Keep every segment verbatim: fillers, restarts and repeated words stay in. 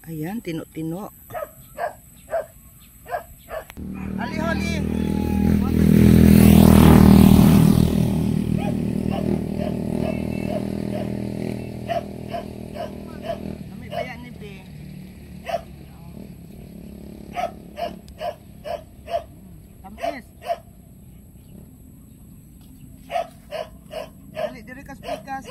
Ayan, tino-tino. Ali, holi. Kami bayan ni Be. Tamis. Dali, diri kas-pikas.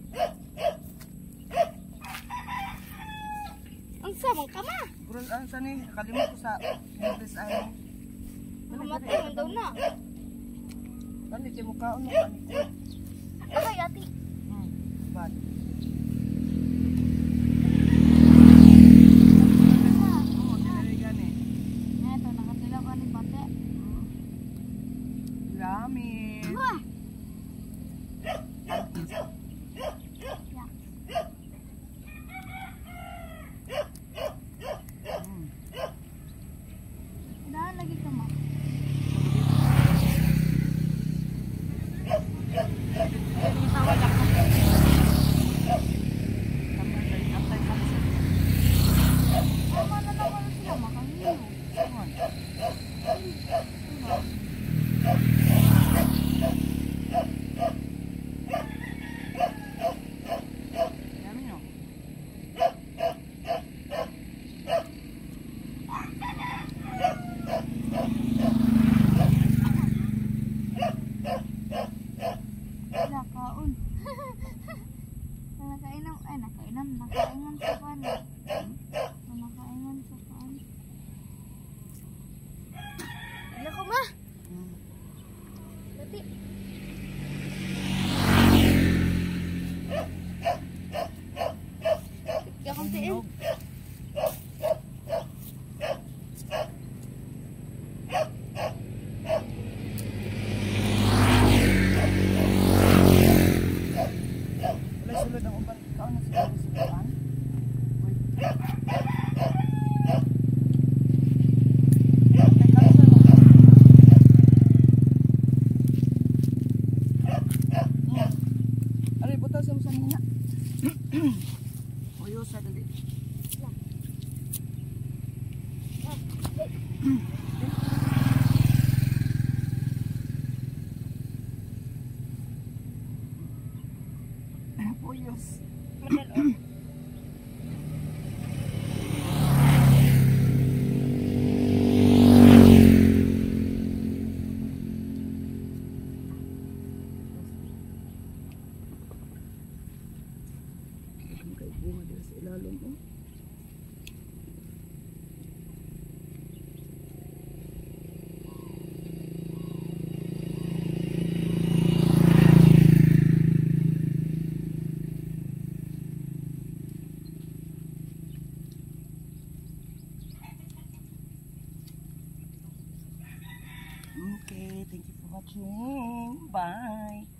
Ang samang ka ma. Bro, ano sa ni? Kalimut ko sa English ano. Mamatay man daw na. Dali, kay mukhaon mo kani ko. Ay, ati. Hmm, bad. Oo, dili gani. Neto, nakatilaw ka ni Pate. Yummy. Wah! Daan lagi ka ma. Tama na naman sila makahiyo. Yummy no? Wala kaon. Nakainom, ay nakainom, nakainom sa pan. Nakainom sa pan. Ano ko ma? Hmm. Dati. Kaya kong tiin. Wala sulod ang uban. Ikaw na siguro suludan. Uy. Ay, kansa mo. Hmm. Aray, butaw sa mga nina. Uyo sa dali. Uyos. Kay bunga dito sa ilalim oh. Okay, thank you for watching. Bye.